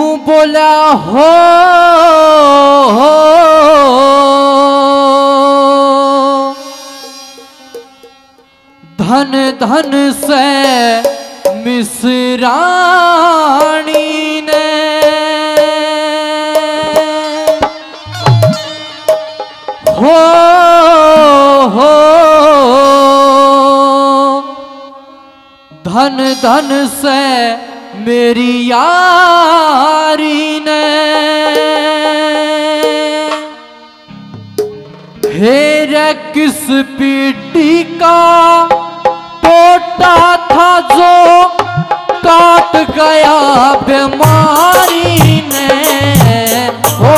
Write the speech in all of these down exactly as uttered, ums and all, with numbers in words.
यूं बोला हो, हो धन धन से मिसरानी ने, हो हो धन धन से मेरी यारी ने, हेरे किस पीटी का टोटा था जो काट गया बीमारी ने, हो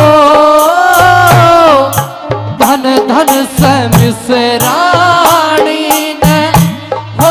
धन धन से मिसरानी ने, हो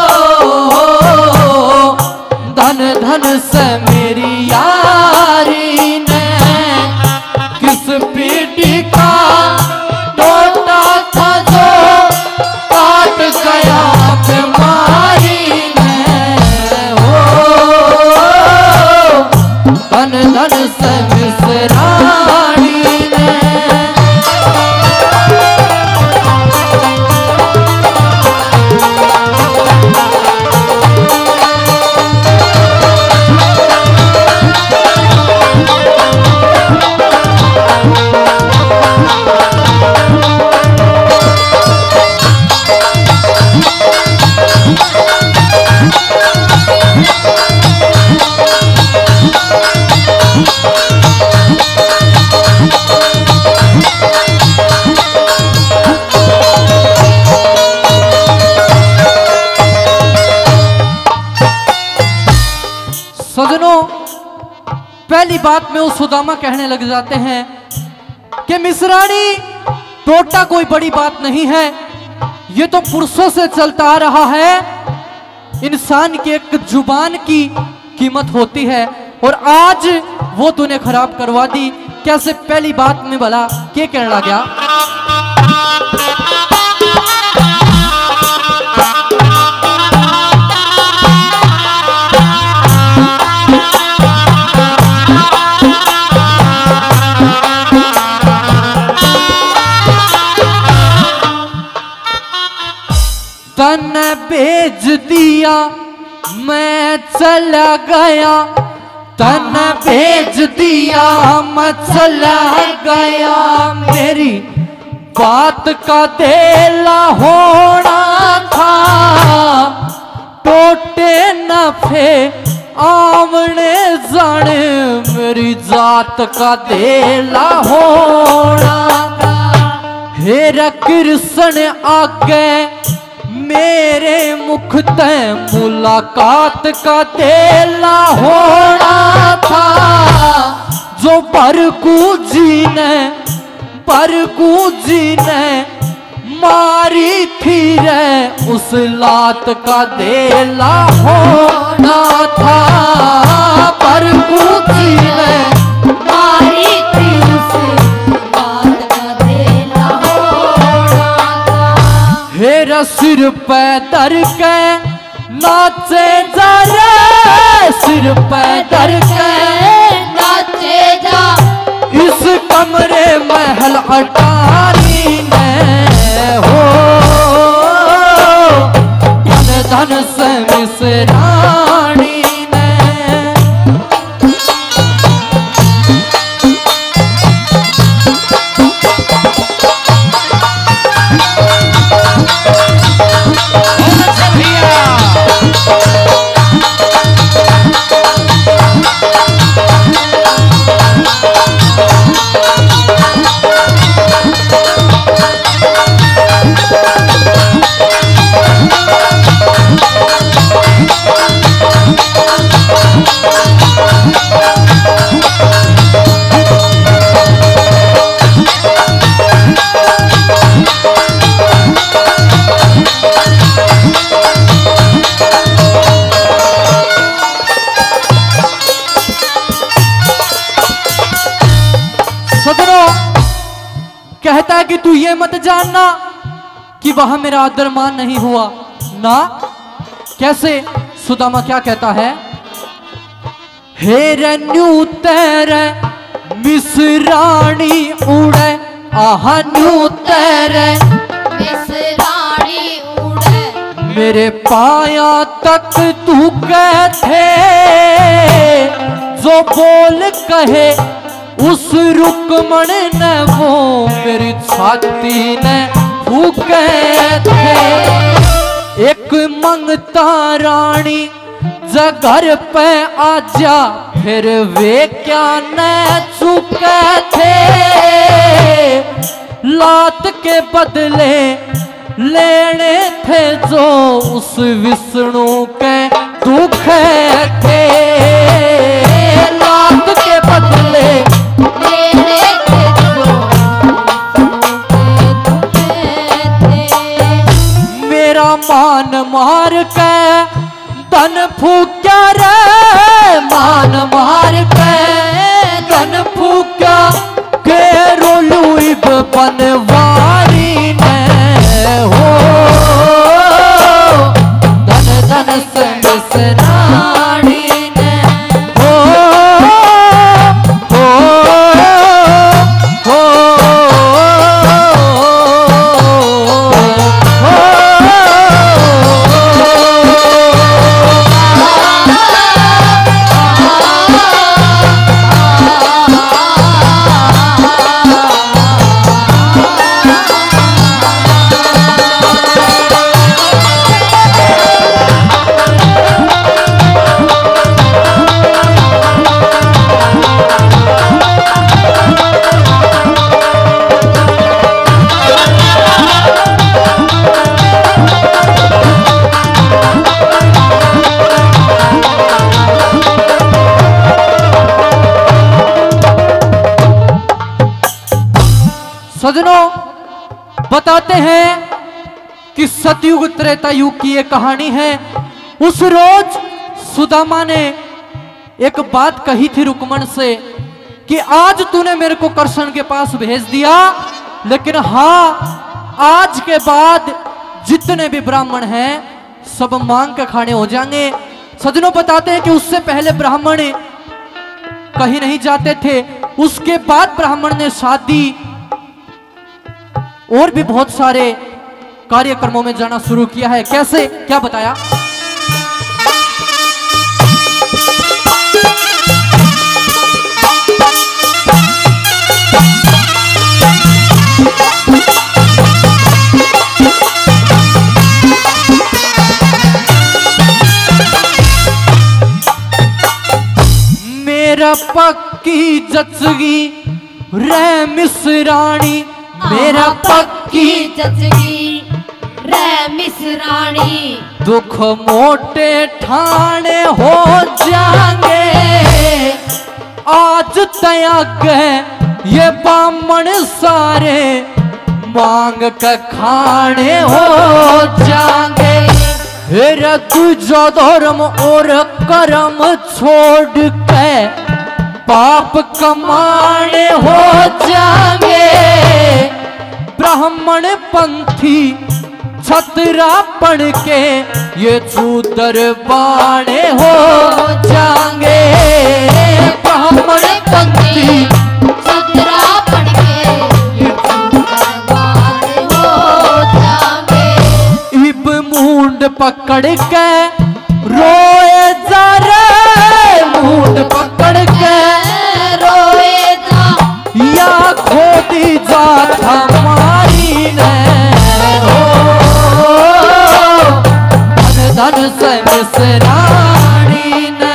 धन धन से मेरी यारी ने, किस पीटी का टोटा था जो काट गया बीमारी ने, हो धन धन से मिसरानी ने। सजनों, पहली बात में वो सुदामा कहने लग जाते हैं कि मिसरानी टोटा कोई बड़ी बात नहीं है, ये तो पुरुषों से चलता आ रहा है। इंसान की एक जुबान की कीमत होती है और आज वो तूने खराब करवा दी। कैसे पहली बात में भला क्या कहने लग गया? तन बेच दिया मैं चला गया, तन बेच दिया मैं चला गया, मेरी बात का देला होना था, टोटे नफे आमने जाने, मेरी जात का देला होना था। हेरा कृष्ण आगे मेरे मुख ते मुलाकात का देला होना था, जो बरकू जी ने बरकू जी ने मारी थी रे, उस लात का देला होना था, बरकू जी ने मारी थी उस लात का देला होना था। हेरा सिर पे दर के नाचे जा रे, सिर पे दर के नाचे जा, इस कमरे महल अटारी में, हो धन धन से मिसरानी ने। कहता है कि तू ये मत जानना कि वहां मेरा आदर मान नहीं हुआ ना। कैसे? सुदामा क्या कहता है? हेरे न्यू तेरे मिसराणी उड़े, आहा न्यू तेरे मिसराणी उड़े, मेरे पाया तक तू कहते जो बोल कहे उस रुकमण ने वो मेरी छाती ने फूके थे। एक मंगता रानी जगर पे आजा, फिर वे क्या न चुके थे। लात के बदले लेने थे जो उस विष्णु के दुख थे। लात के बदले लेने थे जो दुख थे। मेरा मान मार के धन फूक्या रे, मान मार के धन फूक्या के रोलुइब बनवारी ने हो। धन धन से मिसराणी ने हो, हो, हो, सजनों, बताते हैं कि सतयुग त्रेता युग की ये कहानी है। उस रोज सुदामा ने एक बात कही थी रुक्मण से कि आज तूने मेरे को कृष्ण के पास भेज दिया, लेकिन हाँ आज के बाद जितने भी ब्राह्मण हैं सब मांग के खाने हो जाएंगे। सजनों, बताते हैं कि उससे पहले ब्राह्मण कहीं नहीं जाते थे, उसके बाद ब्राह्मण ने शादी और भी बहुत सारे कार्यक्रमों में जाना शुरू किया है। कैसे, क्या बताया? मेरा पक्की जचगी रे मिसराणी, मेरा पक्की जचगी रे मिसराणी, दुख मोटे ठाणे हो जाएंगे आज तयग ये बामण सारे मांग के खाने हो जाएंगे। फिर तुझो धर्म और कर्म छोड़ के पाप कमाने हो जाएंगे। ब्राह्मण पंथी छतरा पढ़ के ये चूतर बाणे हो जाएंगे। ब्राह्मण पंथी छतरा पढ़ के ये चूतर बाणे हो जाएंगे। इब मुंड पकड़ के रोए जा रे, मुंड पकड़ के रोए जा, या खोदी जा हमारी ने हो। धन धन से मिसराणी ने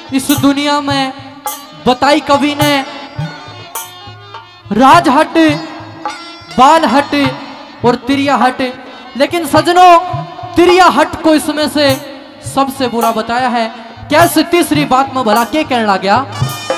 इस दुनिया में बताई कवि ने राजहट, बालहट और तिरियाहट, लेकिन सजनों तिरियाहट को इसमें से सबसे बुरा बताया है। कैसे तीसरी बात में भला के कहने लग गया?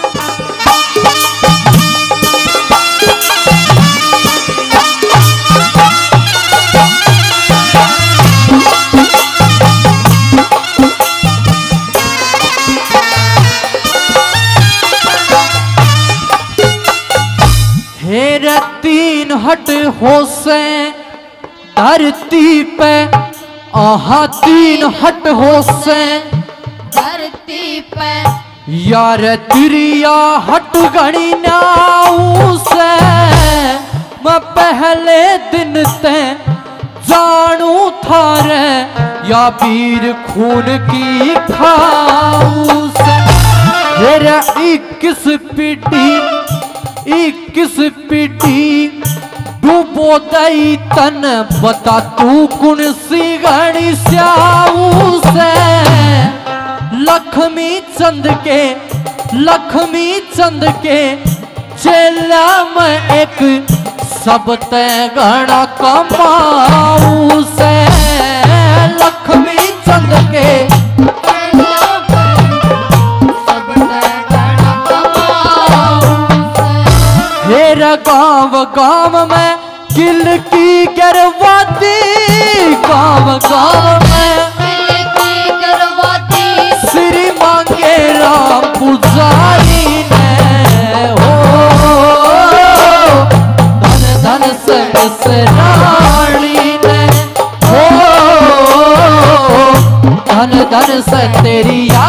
हेरे तीन हट होसे धरती पे, आहा तीन हट होसे धरती पे, यार तिरिया हट गणी नाऊ से, मैं पहले दिन ते जानू थारे, या वीर खून की खाऊ से। मेरा इक्कीस पीटी इक्कीस पीटी डूबो दई तन, बता तू कुण सी गणी स्याऊ से। लक्ष्मी चंद के लक्ष्मी चंद के चेला में एक सब ते गणा कमाऊ से। लक्ष्मी चंद के हेरा गाँव गाँव में किल की करवाती, गाँव गाँव में किल की करवाती, श्री मांगे राम पुजारी ने हो। धन धन से रानी ने हो, धन धन से तेरी